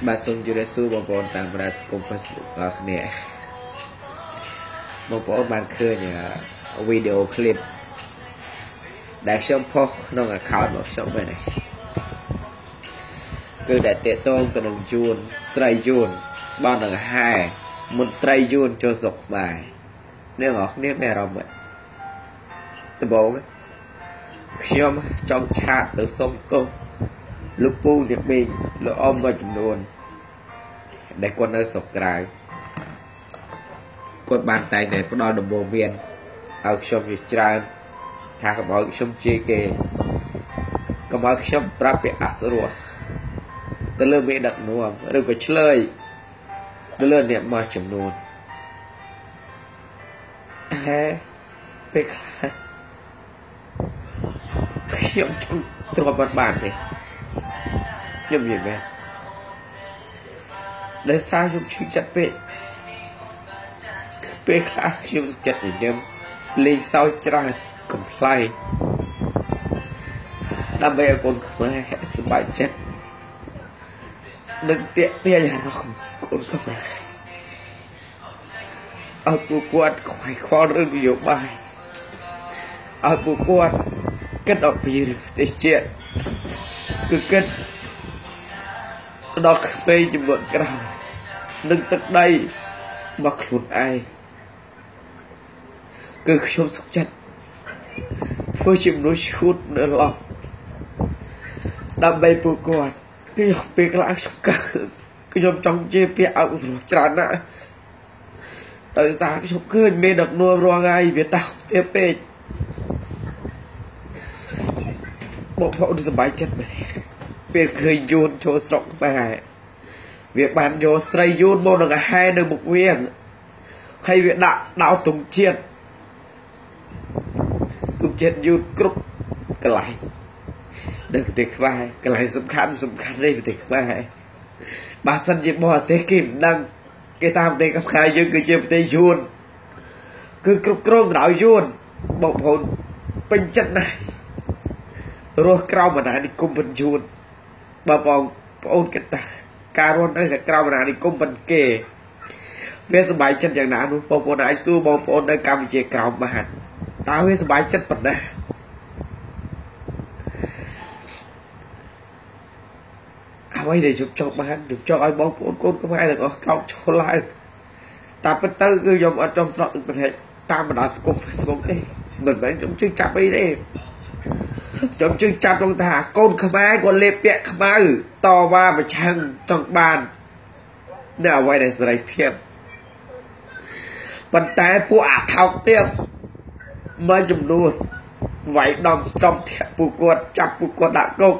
បាទសូមជម្រាបសួរបងប្អូនតាមបណ្ដាញសង្គម Facebook របស់គ្នាបងប្អូនបានឃើញវីដេអូឃ្លីបដែលខ្ញុំផុសក្នុង account របស់ខ្ញុំហ្នឹងគឺដែលតាកតងទៅនឹងយួនស្រីយួនបាននឹងហែមន្ត្រីយួនចូលស្រុកខ្មែរអ្នកនរគ្នាមានអារម្មណ៍ដំបូងខ្ញុំចង់ឆាតទៅសុំទោសលោកពូអ្នកបេងលោកអ៊ំមួយចំនួនដែលគាត់នៅស្រុកក្រៅគាត់បានតែងតែផ្ដល់ដំបូន្មានឲ្យខ្ញុំជាច្រើនថាកុំឲ្យខ្ញុំជេរគេកុំឲ្យខ្ញុំប្រាប់ពាក្យអសុរោះទៅលើមេដឹកនាំឬក៏ឆ្លើយទៅលើអ្នកមួយចំនួនពេលខ្លះខ្ញុំចង់ទ្រាំបានទេខ្ញុំនិយាយមែនដោយសារខ្ញុំឈឺចិត្តពេកពេលខ្លះខ្ញុំចិត្តញញឹមលេងសើចច្រើនកំ pl ៃដើម្បីឲ្យកូនខ្មែរសប្បាយចិត្តនឹងទាក់ទាញអារម្មណ៍កូនខ្មែរឲ្យពួកគាត់ខ្វាយខ្វល់រឿងនយោបាយឲ្យពួកគាត់គិតអំពីប្រទេសជាតិគឺគិតដល់ក្មេងចំនួនក្រោយនឹងទឹកដីរបស់ខ្លួនឯងគឺខ្ញុំសុខចិត្តធ្វើជាមនុស្សឈួតនៅឡោះដើម្បីពួកគាត់ខ្ញុំពេលខ្លះខ្ញុំចង់ជេរពាក្យអសុរោះច្រើនណាស់ដោយសារខ្ញុំឃើញមេដឹកនាំរាល់ថ្ងៃវាតោទាបពេកបងប្អូនសប្បាយចិត្តមែនពេលឃើញយួនចូលស្រុកខ្មែរវាបានយកស្រីយួនមកនឹងហែនៅមុខវាងហើយវាដាក់ដោទង់ជាតិយួនគ្រប់កន្លែងនៅប្រទេសខ្មែរកន្លែងសំខាន់នៃប្រទេសខ្មែរបើសិនជាបរទេសគេមិនដឹងគេតាមប្រទេសខ្មែរយើងគឺជាប្រទេសយួនគឺគ្រប់គ្រងដោយយួនបងប្អូនពេញចិត្តណាស់រស់ក្រោមអាណានិគមប៉ុនយួនបើបងប្អូនគិតថាការរស់នៅក្រោមអាណានិគមប៉ុនគេវាសប្បាយចិត្តយ៉ាងណានោះបងប្អូនអាចសួរបងប្អូននៅកម្ពុជាក្រោមបានតើវាសប្បាយចិត្តប៉ុណ្ណាអ្វីដែលជប់ចង់បានជប់ចង់ឲ្យបងប្អូនកូនខ្មែរទាំងអស់ក្រោកឈរឡើងតែពិតទៅគឺខ្ញុំអត់ចង់ស្រក់ទឹកប្រហែលតាមបណ្ដាសង្គម Facebook ទេមិនមែនខ្ញុំជឿចាប់អីទេខ្ញុំជឿចាប់ត្រង់ថាកូនខ្មែរគាត់លេបពាក់ខ្មៅតវ៉ាប្រឆាំងចង់បាននៅអ្វីដែលសេរីភាពប៉ុន្តែពួកអាថោកទៀតមួយចំនួនវាយដំសំធាក់ពួកគាត់ចាប់ពួកគាត់ដាក់គុក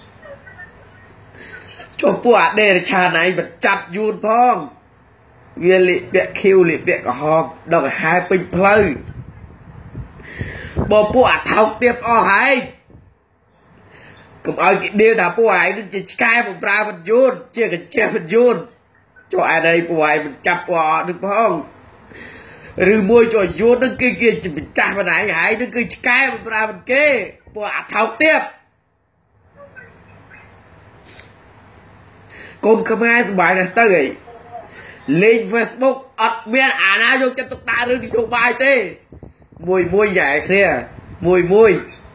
ចូលពួកអាដេរឆាណៃមិនចាប់យួនផងវាលេបពាក់ខៀវលេបពាក់ក្រហមដល់ហែពេញផ្លូវបើពួកអាថោកទៀតអស់ហើយកុំឲ្យគេដៀលថាពួកឯងនឹងជាឆ្កែបំប្រើមិនយួនជាកញ្ចេះមិនយួនចូលឯនេះពួកឯងមិនចាប់ពួកអត់នឹងផងឬមួយចូលយួននឹងគឺគេជាម្ចាស់ម្នាក់ឯងនឹងគឺឆ្កែបំប្រើមិនគេពួកអាថោកទៀតកូនខ្មែរសប្បាយណាស់ទៅអីលេង Facebook អត់មានអាណាយកចិត្តទុកដាក់រឿងនយោបាយទេមួយយ៉ែគ្នាមួយ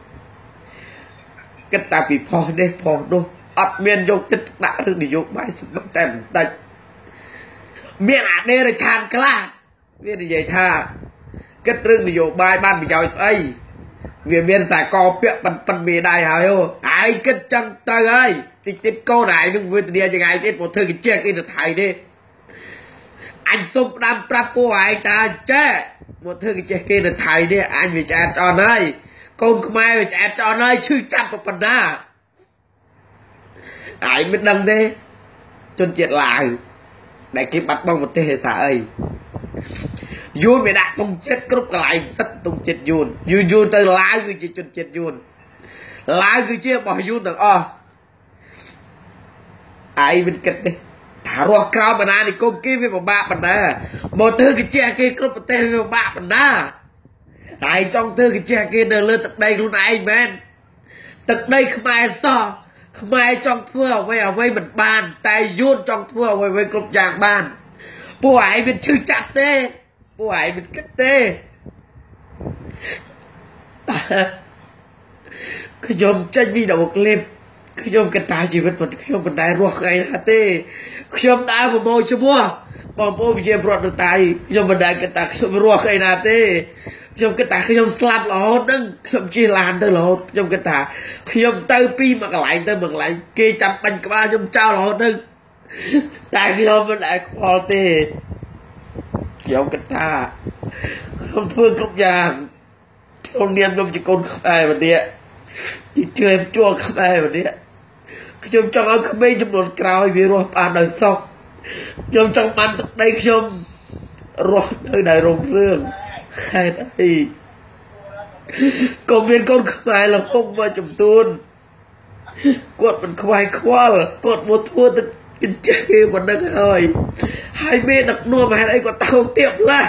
គិតតែពីផុសនេះផុសនោះអត់មានយកចិត្តទុកដាក់រឿងនយោបាយសម្បត្តិតែបន្តិចមានអាដេរឆានខ្លះវានិយាយថាគិតរឿងនយោបាយបានប្រយោជន៍ស្អីវាមានសាកលពាក្យប៉ុនមេដៃហើយឯងគិតចឹងទៅហើយតិចកូនឯងនឹងវេទនាយ៉ាងឯងទៀតមកធ្វើកញ្ចេះគេទៅថៃទេអញសុំផ្ដាំប្រាប់ពួកឯងតាចេះមកធ្វើកញ្ចេះគេទៅថៃនេះអញវាឆ្អែតឆ្អន់ហើយកូនខ្មែរវាឆ្អែតឆ្អន់ហើយឈឺចាប់ប៉ុណ្ណាឯងមិនដឹងទេជនជាតិឡាវដែលគេបាត់បង់ប្រទេសឯសារអីយួនវាដាក់ទង់ជាតិគ្រប់កន្លែងសិតទង់ជាតិយួនទៅឡាវគឺជាជនជាតិយួនឡាវគឺជារបស់យួនទាំងអស់ឯងមិនគិតទេថារស់ក្រោមអាណានិគមគេវាពិបាកបណ្ណាមកធ្វើកញ្ចេះគេគ្រប់ប្រទេសវាពិបាកបណ្ណាតែចង់ធ្វើកញ្ចេះគេនៅលើទឹកដីខ្លួនឯងមែនទឹកដីខ្មែរសោះខ្មែរចង់ធ្វើអ្វីមិនបានតែយួនចង់ធ្វើអ្វីគ្រប់យ៉ាងបានពួកឯងមិនឈឺចាប់ទេពួកឯងមិនគិតទេខ្ញុំចេញវីដេអូឃ្លីបខ្ញុំកតាជីវិតខ្ញុំមិនដែលរស់ថ្ងៃណាទេខ្ញុំដើរប្រមូលជាមួយបងប្អូនប្រជាពលរដ្ឋនៅតែខ្ញុំមិនដែលកតាខ្ញុំរស់ថ្ងៃណាទេខ្ញុំគិតថាខ្ញុំស្លាប់រហូតហ្នឹងខ្ញុំជិះឡានទៅរហូតខ្ញុំគិតថាខ្ញុំទៅពីមួយកន្លែងទៅមួយកន្លែងគេចាំបាញ់ក្បាលខ្ញុំចោលរហូតហ្នឹងតែខ្ញុំមិនដែលខ្វល់ទេខ្ញុំគិតថាខ្ញុំធ្វើគ្រប់យ៉ាងខ្ញុំនាមខ្ញុំជាកូនខ្មែរម្នាក់ជាជឿជួខ្មែរម្នាក់ខ្ញុំចង់ឲ្យក្មេងចំនួនក្រោយវារស់បានដោយសុខខ្ញុំចង់បានទឹកដីខ្ញុំរស់នៅដោយរុងរឿងហេតុអីក៏មានកូនខ្មែរលហុកមកចំទួនគាត់មិនខ្វាយខ្វល់គាត់មកធ្វើទឹកចិញ្ចឹមគេប៉ុណ្្នឹងហើយមេដឹកនាំហេតុអីគាត់តោងទៀបឡា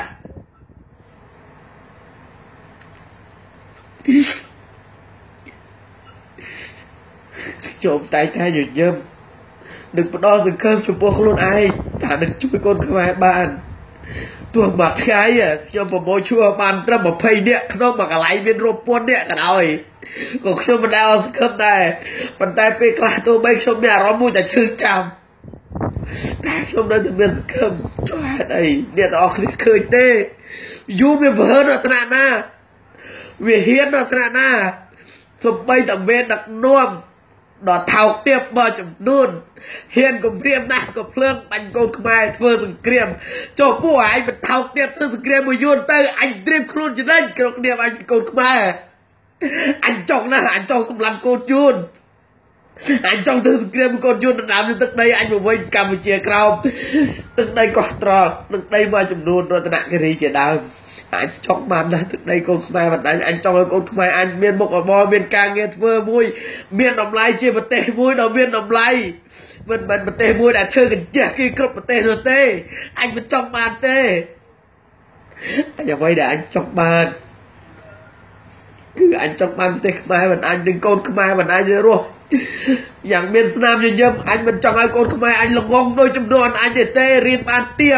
ខ្ញុំតែញញឹមនឹងផ្ដល់សង្ឃឹមចំពោះខ្លួនឯងថានឹងជួយកូនខ្មែរបានទោះមួយថ្ងៃខ្ញុំប្រមូលឈ្មោះបានត្រឹម20នាក់ក្នុងមួយកន្លែងមានរាប់ពាន់នាក់ក៏ដោយក៏ខ្ញុំមិនដែលសង្ឃឹមដែរប៉ុន្តែពេលខ្លះទោះបីខ្ញុំមានអារម្មណ៍មួយតែឈឺចាំតែខ្ញុំនៅតែមានសង្ឃឹមចុះហេតុអីអ្នកទាំងអស់គ្នាឃើញទេយូរវាបើដល់ថ្នាក់ណាវាហ៊ានដល់ថ្នាក់ណាសំបីតែមានដឹកនាំដល់ថោកទៀបមកចំនួនហ៊ានគំរាមណាស់ក៏ភ្លើងបាញ់កូនខ្មែរធ្វើសង្គ្រាមចុះពួកឯងមិនថោកទៀបធ្វើសង្គ្រាមមួយយួនទៅអញត្រៀមខ្លួនចំណេញក្រុមគ្នាអញជាកូនខ្មែរអញចង់ណាស់អញចង់សម្លាប់កូនយួនអញចង់ធ្វើសង្គ្រាមកូនយួនដណ្ដើមទឹកដីអញមកវិញកម្ពុជាក្រោមទឹកដីកោះត្រល់ទឹកដីមួយចំនួនរតនគិរីជាដើមអញចង់បានណាស់ទឹកដីកូនខ្មែរបណ្ដាញអញចង់ឲ្យកូនខ្មែរអញមានមុខរបរមានការងារធ្វើមួយមានតម្លៃជាប្រទេសមួយដ៏មានតម្លៃមិនមែនប្រទេសមួយដែលធ្វើកញ្ចេះគេគ្រប់ប្រទេសនោះទេអញមិនចង់បានទេអញអ្វីដែលអញចង់បានគឺអញចង់បានប្រទេសខ្មែរមិនអញនឹងកូនខ្មែរមិនអញរស់យ៉ាងមានស្នាមញញឹមអញមិនចង់ឲ្យកូនខ្មែរអញល្ងងដោយចំនួនអញទេរៀនបានទៀត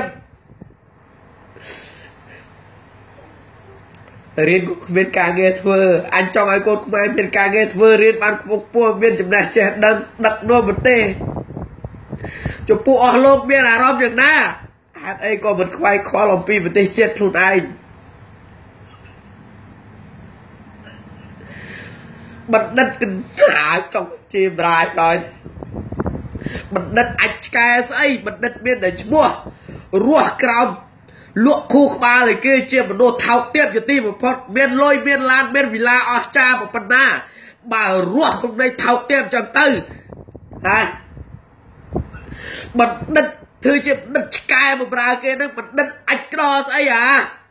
រៀនក៏គ្មានការងារធ្វើអញចង់ឲ្យកូនខ្មែរមានការងារធ្វើរៀនបានខ្ពង់ខ្ពស់មានចំណេះចេះដឹងដឹកនាំប្រទេសចំពោះអស់លោកមានអារម្មណ៍យ៉ាងណាហេតុអីក៏មិនខ្វាយខ្វល់អំពីប្រទេសជាតិខ្លួនឯងបណ្ឌិតកណ្ដាលចង់ជាបរាយដល់បណ្ឌិតអាចឆ្កែស្អីបណ្ឌិតមានតែឈ្មោះរស់ក្រោមលក់ខួរក្បាលឲ្យគេជាមនុស្សថោកទាបជាទីបំផុតមានលុយមានឡានមានវិឡាអស្ចារ្យប៉ុណ្ណាបើរស់ក្នុងនៃថោកទាបចឹងទៅណាបណ្ឌិតធ្វើជាបណ្ឌិតឆ្កែបម្រើគេនឹងបណ្ឌិតអាចក្រស្អី